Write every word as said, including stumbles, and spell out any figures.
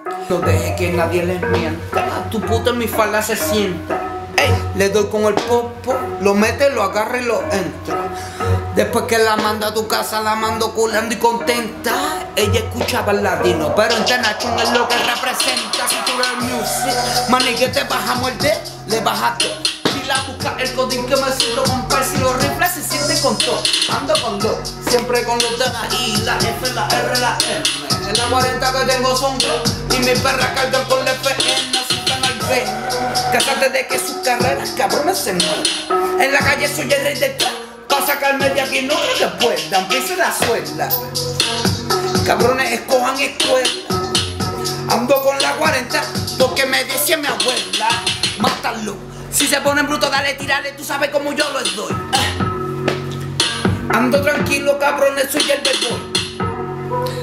No deje que nadie les mienta. Tu puta en mi falda se sienta. Ey, le doy con el popo, lo mete, lo agarra y lo entra. Después que la manda a tu casa, la mando culando y contenta. Ella escuchaba el latino, pero international es lo que representa. Si tú eres music, maní que te vas a morder, le vas a todo. Si la busca el codín que me siento con par, si los rifles se sienten con todo. Ando con dos, siempre con los de la I, la F, la R, la M. En la cuarenta que tengo son dos, y mis perras cargan con la F N, asustan al B. Cásate de que sus carreras cabrones se mueven. En la calle soy el rey del trap. Pa' sacarme de aquí no creo que puedan. Empiece la suelta. Cabrones escojan escuela. Ando con la cuarenta porque me decía mi abuela. Mátalo. Si se ponen brutos, dale, tirale. Tú sabes cómo yo los doy. eh. Ando tranquilo, cabrones, soy el bebé.